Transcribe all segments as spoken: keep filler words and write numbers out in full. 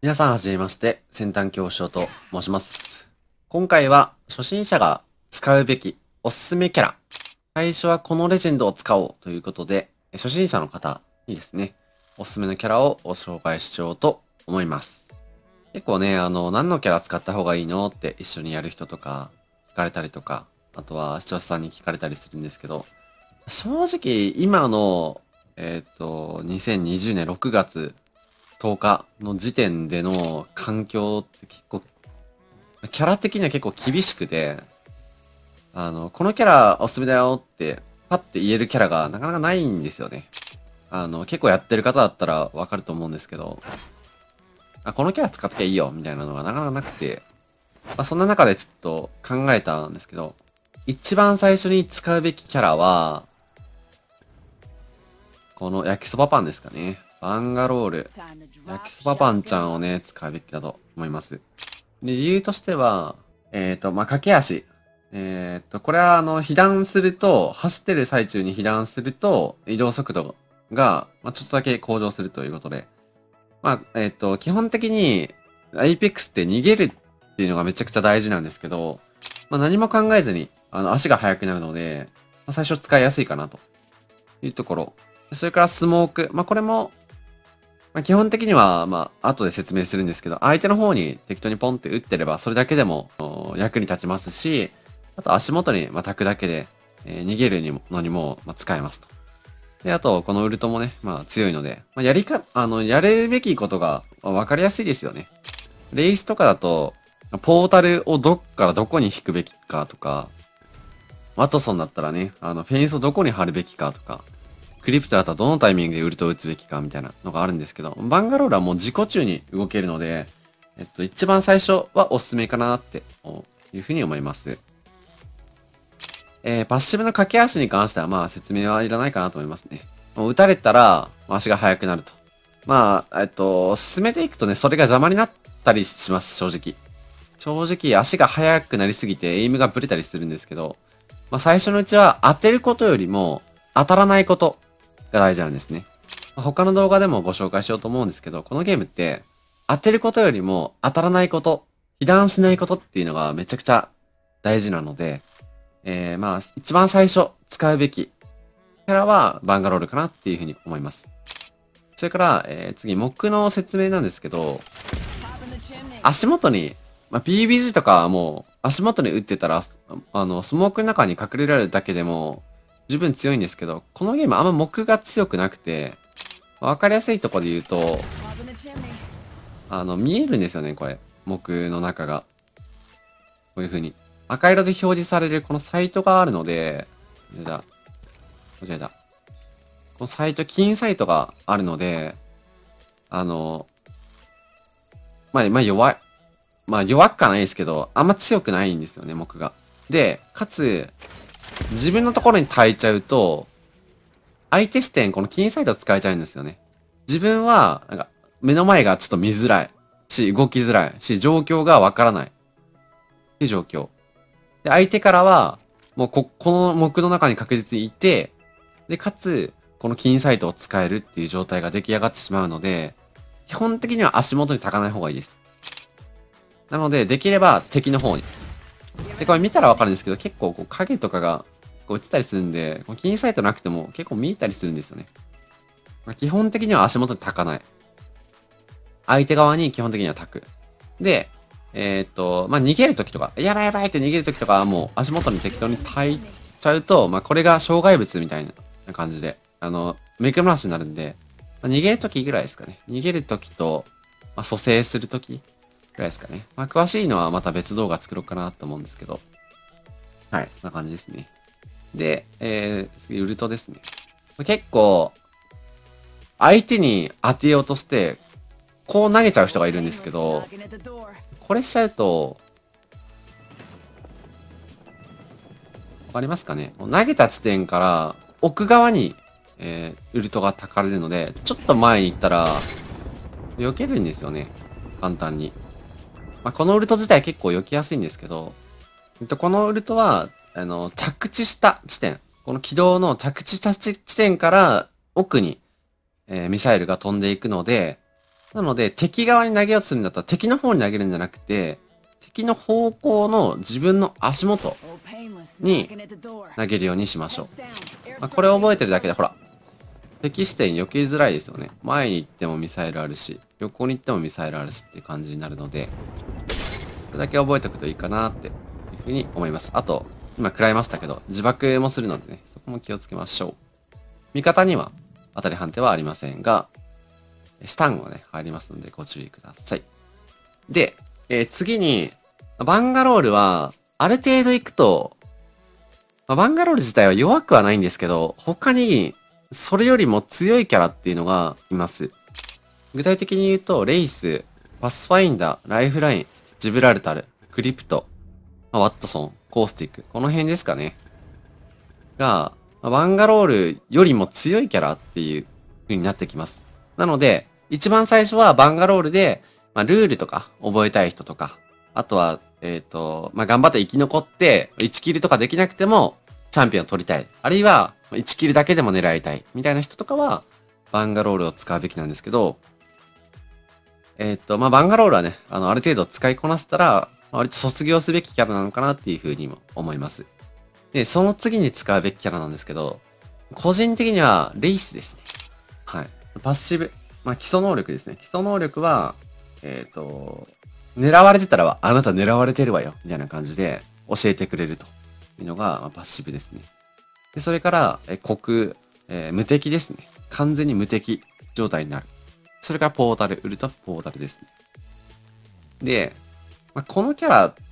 皆さんはじめまして、先端教師と申します。今回は初心者が使うべきおすすめキャラ。最初はこのレジェンドを使おうということで、初心者の方にですね、おすすめのキャラをご紹介しようと思います。結構ね、あの、何のキャラ使った方がいいのって一緒にやる人とか聞かれたりとか、あとは視聴者さんに聞かれたりするんですけど、正直今の、えっと、にせんにじゅうねんろくがつとおかの時点での環境って結構、キャラ的には結構厳しくて、あの、このキャラおすすめだよって、パッて言えるキャラがなかなかないんですよね。あの、結構やってる方だったらわかると思うんですけど、あ、このキャラ使っていいよ、みたいなのがなかなかなくて、まあ、そんな中でちょっと考えたんですけど、一番最初に使うべきキャラは、この焼きそばパンですかね。バンガロール。焼きそばパンちゃんをね、使うべきだと思います。で、理由としては、えっ、ー、と、まあ、駆け足。えっ、ー、と、これはあの、被弾すると、走ってる最中に被弾すると、移動速度が、まあ、ちょっとだけ向上するということで。まあ、えっ、ー、と、基本的に、エイペックスって逃げるっていうのがめちゃくちゃ大事なんですけど、まあ、何も考えずに、あの、足が速くなるので、まあ、最初使いやすいかなというところ。それからスモーク。まあ、これも、まあ、基本的には、まあ、後で説明するんですけど、相手の方に適当にポンって打ってれば、それだけでも役に立ちますし、あと足元に、まあ、焚くだけで、えー、逃げるにものにも、まあ、使えますと。で、あと、このウルトもね、まあ、強いので、まあ、やりか、あの、やるべきことが、まあ、わかりやすいですよね。レイスとかだと、ポータルをどっからどこに引くべきかとか、ワトソンだったらね、あの、フェンスをどこに貼るべきかとか、クリプトだったらどのタイミングでウルトを打つべきかみたいなのがあるんですけど、バンガロールはもう自己中に動けるので、えっと、一番最初はおすすめかなっていうふうに思います。えー、パッシブの駆け足に関してはまあ説明はいらないかなと思いますね。もう打たれたら足が速くなると。まあ、えっと、進めていくとね、それが邪魔になったりします、正直。正直足が速くなりすぎてエイムがブレたりするんですけど、まあ最初のうちは当てることよりも当たらないことが大事なんですね。他の動画でもご紹介しようと思うんですけど、このゲームって当てることよりも当たらないこと、被弾しないことっていうのがめちゃくちゃ大事なので、えー、まあ、一番最初使うべきキャラはバンガロールかなっていうふうに思います。それから、えー、次、木の説明なんですけど、足元に、まあ、ピービージー とかはもう足元に打ってたら、あの、スモークの中に隠れられるだけでも十分強いんですけど、このゲームあんま木が強くなくて、わかりやすいところで言うと、あの、見えるんですよね、これ。木の中が。こういう風に。赤色で表示されるこのサイトがあるので、これだ。こちらだ。このサイト、金サイトがあるので、あの、まあ、まあ弱い。まあ弱くはないですけど、あんま強くないんですよね、木が。で、かつ、自分のところに焚いちゃうと、相手視点、この金サイト使えちゃうんですよね。自分は、なんか、目の前がちょっと見づらい。し、動きづらい。し、状況がわからない。っていう状況。で、相手からは、もうこ、この木の中に確実にいて、で、かつ、この金サイトを使えるっていう状態が出来上がってしまうので、基本的には足元に焚かない方がいいです。なので、できれば敵の方に。で、これ見たらわかるんですけど、結構こう影とかがこう映ったりするんで、この金サイトなくても結構見えたりするんですよね。まあ、基本的には足元に焚かない。相手側に基本的には焚く。で、えー、っと、まあ、逃げるときとか、やばいやばいって逃げるときとかはもう足元に適当に焚いちゃうと、まあ、これが障害物みたいな感じで、あの、目くらましになるんで、まあ、逃げるときぐらいですかね。逃げるときと、まあ、蘇生するときぐらいですかね。まあ、詳しいのはまた別動画作ろうかなと思うんですけど。はい、そんな感じですね。で、えー、次、ウルトですね。結構、相手に当てようとして、こう投げちゃう人がいるんですけど、これしちゃうと、わかりますかね？投げた地点から奥側に、えー、ウルトが焚かれるので、ちょっと前に行ったら、避けるんですよね。簡単に。まあ、このウルト自体結構避けやすいんですけど、このウルトは、あの、着地した地点。この軌道の着地した地点から奥に、えー、ミサイルが飛んでいくので、 なので、敵側に投げようとするんだったら敵の方に投げるんじゃなくて、敵の方向の自分の足元に投げるようにしましょう。まあ、これを覚えてるだけで、ほら、敵視点避けづらいですよね。前に行ってもミサイルあるし、横に行ってもミサイルあるしっていう感じになるので、それだけ覚えておくといいかなっていうふうに思います。あと、今食らいましたけど、自爆もするのでね、そこも気をつけましょう。味方には当たり判定はありませんが、スタンがね、入りますのでご注意ください。で、えー、次に、バンガロールは、ある程度行くと、まあ、バンガロール自体は弱くはないんですけど、他に、それよりも強いキャラっていうのがいます。具体的に言うと、レイス、パスファインダー、ライフライン、ジブラルタル、クリプト、まあ、ワットソン、コースティック、この辺ですかね。が、まあ、バンガロールよりも強いキャラっていう風になってきます。なので、一番最初はバンガロールで、まあ、ルールとか覚えたい人とか、あとは、えっと、まあ、頑張って生き残って、いちキルとかできなくても、チャンピオンを取りたい。あるいは、いちキルだけでも狙いたい。みたいな人とかは、バンガロールを使うべきなんですけど、えっと、まあ、バンガロールはね、あの、ある程度使いこなせたら、割と卒業すべきキャラなのかなっていう風にも思います。で、その次に使うべきキャラなんですけど、個人的には、レイスですね。はい。パッシブ。まあ、基礎能力ですね。基礎能力は、えっと、狙われてたらは、あなた狙われてるわよ。みたいな感じで教えてくれるというのが、まあ、パッシブですね。で、それから、え、虚空、えー、無敵ですね。完全に無敵状態になる。それからポータル、ウルトポータルですね。で、まあ、このキャラって、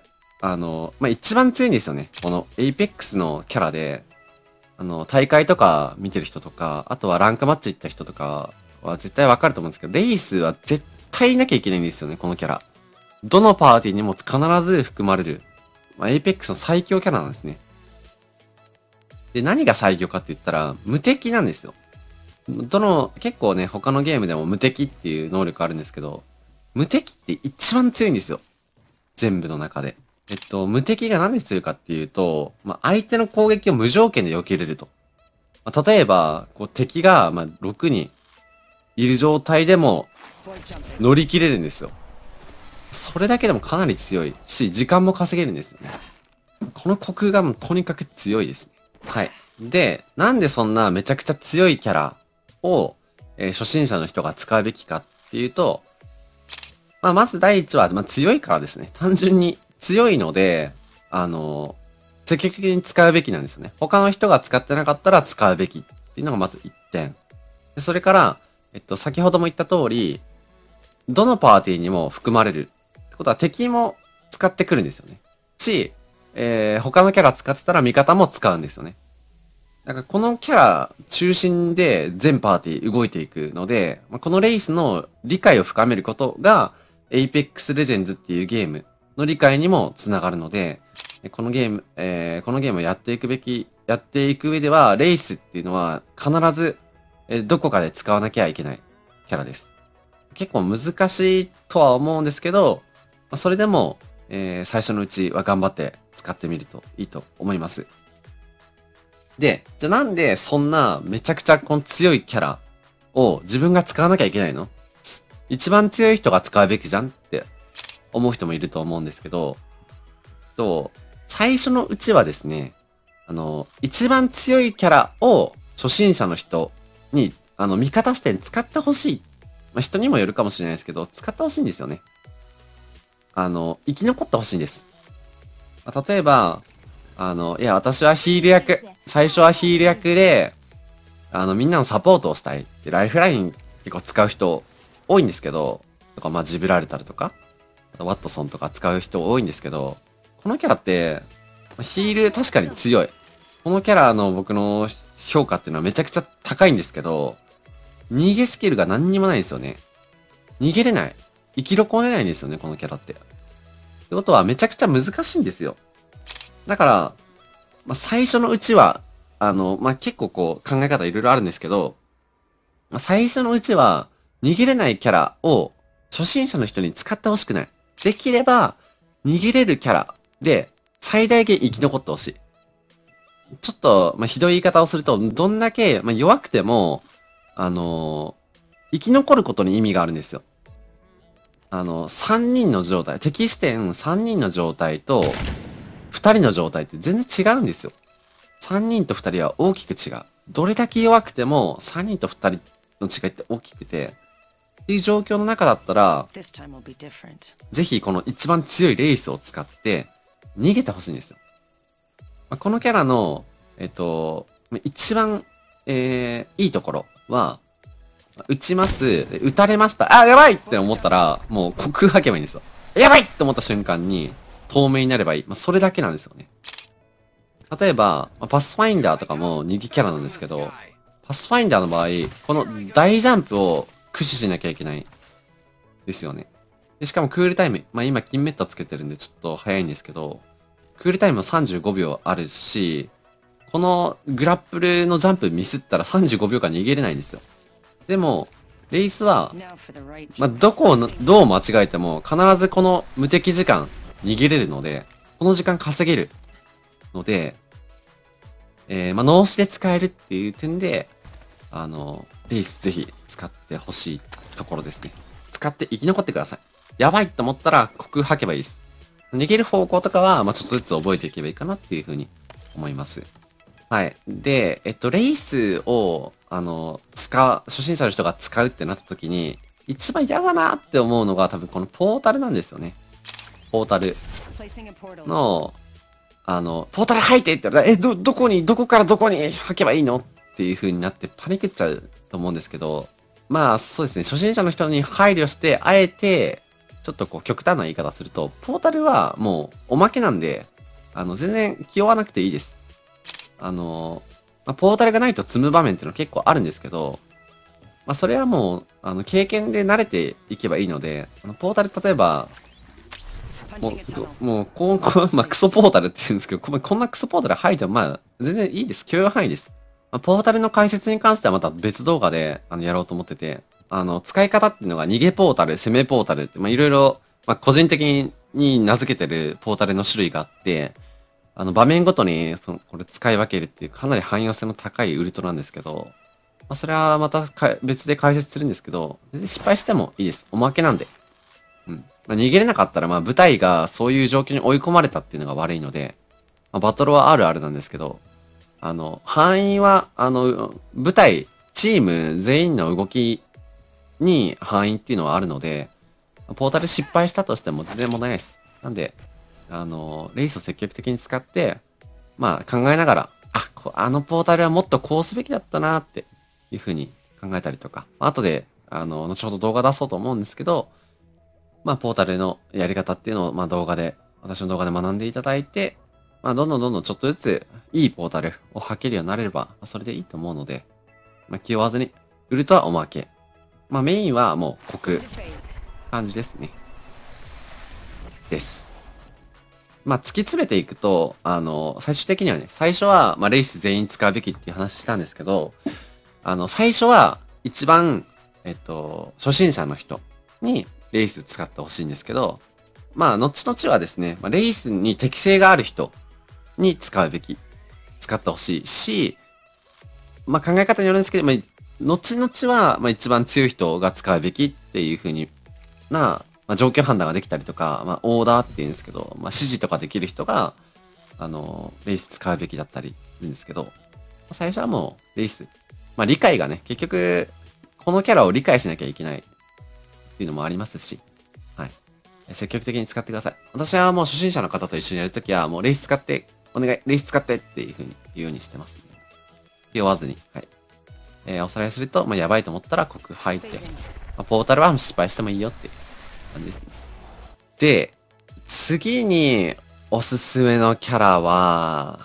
あの、まあ、一番強いんですよね。このエイペックスのキャラで、あの、大会とか見てる人とか、あとはランクマッチ行った人とかは絶対わかると思うんですけど、レイスは絶対いなきゃいけないんですよね、このキャラ。どのパーティーにも必ず含まれる、まあ、エイペックスの最強キャラなんですね。で、何が最強かって言ったら、無敵なんですよ。どの、結構ね、他のゲームでも無敵っていう能力あるんですけど、無敵って一番強いんですよ。全部の中で。えっと、無敵が何で強いかっていうと、まあ、相手の攻撃を無条件で避けれると。まあ、例えば、こう敵が、まあ、ろくにんいる状態でも乗り切れるんですよ。それだけでもかなり強いし、時間も稼げるんですよね。この虚空がもうとにかく強いですね。はい。で、なんでそんなめちゃくちゃ強いキャラを、えー、初心者の人が使うべきかっていうと、まあ、まず第一は、まあ、強いからですね。単純に強いので、あのー、積極的に使うべきなんですよね。他の人が使ってなかったら使うべきっていうのがまずいってん。でそれから、えっと、先ほども言った通り、どのパーティーにも含まれる。ってことは敵も使ってくるんですよね。し、えー、他のキャラ使ってたら味方も使うんですよね。だからこのキャラ中心で全パーティー動いていくので、まあ、このレイスの理解を深めることが、Apex Legends っていうゲームの理解にもつながるので、このゲーム、えー、このゲームをやっていくべき、やっていく上では、レイスっていうのは必ず、えー、どこかで使わなきゃいけないキャラです。結構難しいとは思うんですけど、まあ、それでも、えー、最初のうちは頑張って使ってみるといいと思います。で、じゃあなんでそんなめちゃくちゃこの強いキャラを自分が使わなきゃいけないの？一番強い人が使うべきじゃんって思う人もいると思うんですけど、と、最初のうちはですね、あの、一番強いキャラを初心者の人に、あの、味方視点使ってほしい。まあ、人にもよるかもしれないですけど、使ってほしいんですよね。あの、生き残ってほしいんです。まあ、例えば、あの、いや、私はヒール役、最初はヒール役で、あの、みんなのサポートをしたい。で、ライフライン結構使う人多いんですけど、とか、まあ、ジブラルタルとか、あとワットソンとか使う人多いんですけど、このキャラって、ヒール確かに強い。このキャラの僕の評価っていうのはめちゃくちゃ高いんですけど、逃げスキルが何にもないんですよね。逃げれない。生き残れないんですよね、このキャラって。ってことはめちゃくちゃ難しいんですよ。だから、まあ、最初のうちは、あの、まあ、結構こう考え方いろいろあるんですけど、まあ、最初のうちは逃げれないキャラを初心者の人に使ってほしくない。できれば逃げれるキャラで最大限生き残ってほしい。ちょっと、まあ、ひどい言い方をすると、どんだけ、まあ、弱くても、あの生き残ることに意味があるんですよ。あの、さんにんの状態、敵視点さんにんの状態と、ふたりの状態って全然違うんですよ。さんにんとふたりは大きく違う。どれだけ弱くても、さんにんとふたりの違いって大きくて、っていう状況の中だったら、ぜひこの一番強いレイスを使って、逃げてほしいんですよ。まあ、このキャラの、えっと、一番、えー、いいところは、撃ちます。撃たれました。あ、やばいって思ったら、もう虚空吐けばいいんですよ。やばいって思った瞬間に、透明になればいい。まあ、それだけなんですよね。例えば、まあ、パスファインダーとかも逃げキャラなんですけど、パスファインダーの場合、この大ジャンプを駆使しなきゃいけない。ですよね。で、しかもクールタイム。まあ、今、金メットつけてるんで、ちょっと早いんですけど、クールタイムもさんじゅうごびょうあるし、このグラップルのジャンプミスったらさんじゅうごびょうかん逃げれないんですよ。でも、レイスは、まあ、どこをどう間違えても、必ずこの無敵時間逃げれるので、この時間稼げるので、えー、まあ、脳死で使えるっていう点で、あの、レイスぜひ使ってほしいところですね。使って生き残ってください。やばいと思ったら、虚空吐けばいいです。逃げる方向とかは、まあ、ちょっとずつ覚えていけばいいかなっていうふうに思います。はい。で、えっと、レイスを、あの、使う、初心者の人が使うってなった時に、一番嫌だなって思うのが多分このポータルなんですよね。ポータルの、あの、ポータル吐いてって言ったら、え、ど、どこに、どこからどこに吐けばいいのっていう風になってパニクっちゃうと思うんですけど、まあそうですね、初心者の人に配慮して、あえて、ちょっとこう極端な言い方すると、ポータルはもうおまけなんで、あの、全然気負わなくていいです。あの、まあ、ポータルがないと積む場面っていうのは結構あるんですけど、まあ、それはもう、あの、経験で慣れていけばいいので、あのポータル、例えば、もう、もう、こう、こう、まあ、クソポータルって言うんですけど、ここんなクソポータル入っても、まあ、全然いいです。許容範囲です。まあ、ポータルの解説に関してはまた別動画で、あの、やろうと思ってて、あの、使い方っていうのが逃げポータル、攻めポータルって、まあ、いろいろ、まあ、個人的に名付けてるポータルの種類があって、あの、場面ごとに、その、これ使い分けるっていうかなり汎用性の高いウルトラなんですけど、まあ、それはまたか別で解説するんですけど、全然失敗してもいいです。おまけなんで。うん。まあ、逃げれなかったら、まあ、部隊がそういう状況に追い込まれたっていうのが悪いので、まあ、バトルはあるあるなんですけど、あの、範囲は、あの、部隊、チーム全員の動きに範囲っていうのはあるので、ポータル失敗したとしても全然問題ないです。なんで、あの、レイスを積極的に使って、まあ考えながら、あ、こあのポータルはもっとこうすべきだったなっていうふうに考えたりとか、後で、あの、後ほど動画出そうと思うんですけど、まあポータルのやり方っていうのを、まあ動画で、私の動画で学んでいただいて、まあどんどんどんどんちょっとずついいポータルを履けるようになれれば、それでいいと思うので、まあ気負わずに、ウルトはおまけ。まあメインはもう国、感じですね。です。まあ、突き詰めていくと、あの、最終的にはね、最初は、まあ、レイス全員使うべきっていう話したんですけど、あの、最初は、一番、えっと、初心者の人にレイス使ってほしいんですけど、まあ、後々はですね、まあ、レイスに適性がある人に使うべき、使ってほしいし、まあ、考え方によるんですけど、まあ、後々は、まあ、一番強い人が使うべきっていう風にな、まあ、状況判断ができたりとか、まあ、オーダーって言うんですけど、まあ、指示とかできる人が、あの、レイス使うべきだったりするんですけど、最初はもう、レイス。まあ、理解がね、結局、このキャラを理解しなきゃいけないっていうのもありますし、はい。積極的に使ってください。私はもう初心者の方と一緒にやるときは、もうレイス使って、お願い、レイス使ってっていう風に言うようにしてますね。気負わずに。はい。えー、おさらいすると、まあ、やばいと思ったら、国入って、まあ、ポータルは失敗してもいいよっていう感じですね。で、次におすすめのキャラは、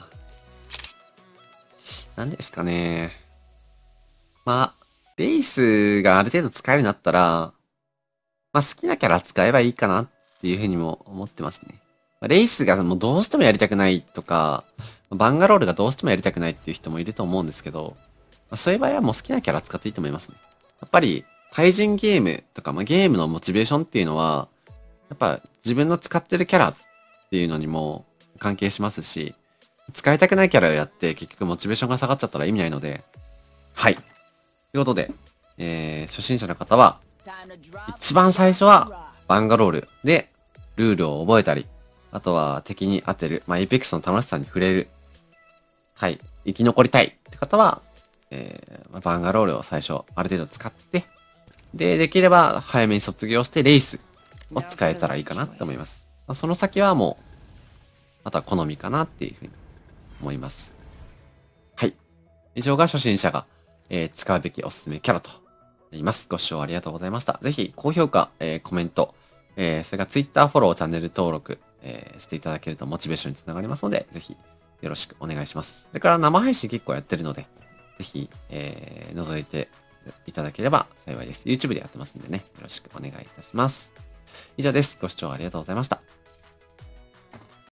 何ですかね。まあ、レイスがある程度使えるようになったら、まあ好きなキャラ使えばいいかなっていうふうにも思ってますね。レイスがもうどうしてもやりたくないとか、バンガロールがどうしてもやりたくないっていう人もいると思うんですけど、まあ、そういう場合はもう好きなキャラ使っていいと思いますね。やっぱり、対人ゲームとか、まあ、ゲームのモチベーションっていうのは、やっぱ自分の使ってるキャラっていうのにも関係しますし、使いたくないキャラをやって結局モチベーションが下がっちゃったら意味ないので、はい。ということで、 えー、初心者の方は、一番最初は、バンガロールで、ルールを覚えたり、あとは敵に当てる、まあ、エイペックスの楽しさに触れる。はい。生き残りたいって方は、えー、バンガロールを最初、ある程度使って、で、できれば早めに卒業してレースを使えたらいいかなって思います。まあ、その先はもう、あとは好みかなっていうふうに思います。はい。以上が初心者が、えー、使うべきおすすめキャラとなります。ご視聴ありがとうございました。ぜひ、高評価、えー、コメント、えー、それから Twitter フォロー、チャンネル登録、えー、していただけるとモチベーションにつながりますので、ぜひよろしくお願いします。それから生配信結構やってるので、ぜひ、えー、覗いていただければ幸いです。YouTube でやってますんでね、よろしくお願いいたします。以上です。ご視聴ありがとうございました。